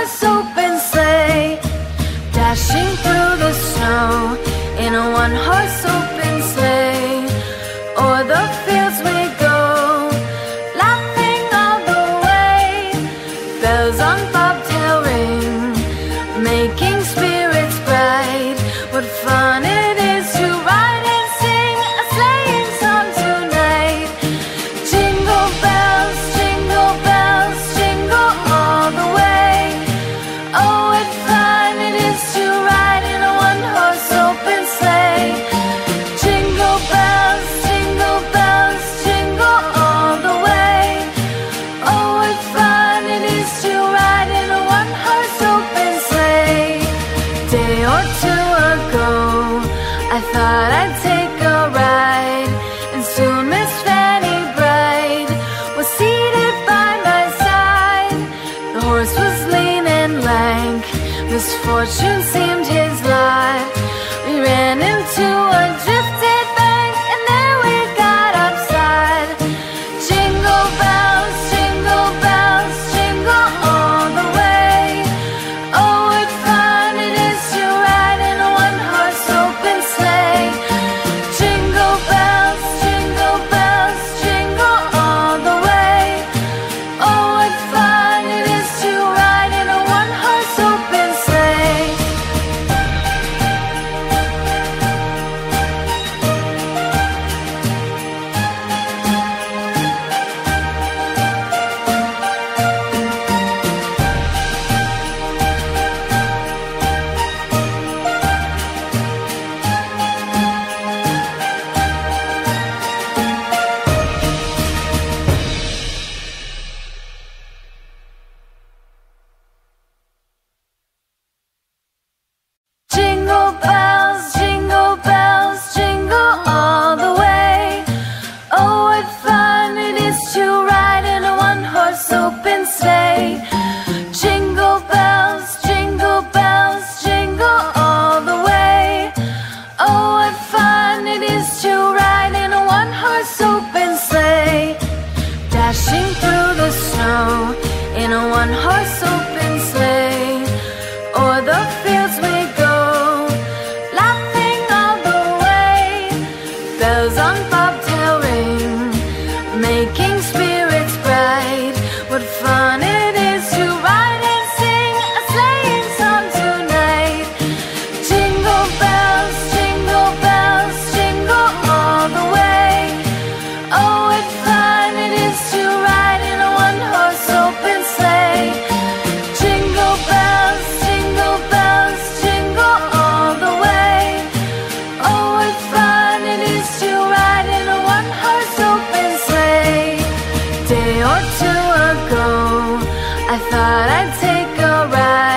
one-horse open sleigh, dashing through the snow in a one-horse open sleigh. O'er the fields we go, laughing all the way. Bells on bobtail ring, making spirits bright. What fun it is to ride and sing a sleighing song tonight. Jingle bells, jingle bells, jingle all the way. Oh, what fun it is to ride in a one-horse open sleigh. Jingle bells, jingle bells, jingle all the way. Oh, what fun it is to ride in a one-horse open sleigh. Day or two ago, I thought I'd take a ride, and soon Miss Fanny Bright was seated by my side. The horse was lean and lank, misfortune seemed his lot. We ran into a drifted bank, and there we got upside. Jingle bells, jingle bells, jingle all the way. Oh, what fun it is to ride in a one-horse open sleigh. Jingle bells, jingle bells, jingle all the way. Oh, what fun it is to ride in a one-horse open sleigh. Jingle bells, jingle bells, jingle all the way. Oh, what fun it is to ride in a one-horse open sleigh. Jingle bells, jingle bells, jingle all the way. Oh, what fun it is to ride in a one-horse open sleigh, dashing through the snow in a one-horse open sleigh. O'er the fields we go, laughing all the way. Bells on bobtail ring, making spirits bright. What fun it is to ride and sing a sleighing song tonight. Jingle bells, jingle bells, jingle all the way. Oh, what fun it is to ride in a one-horse open sleigh. Jingle bells, jingle bells, jingle all the way. Oh, what fun it is to ride in a one-horse open sleigh. Day or two ago, I thought I'd take a ride,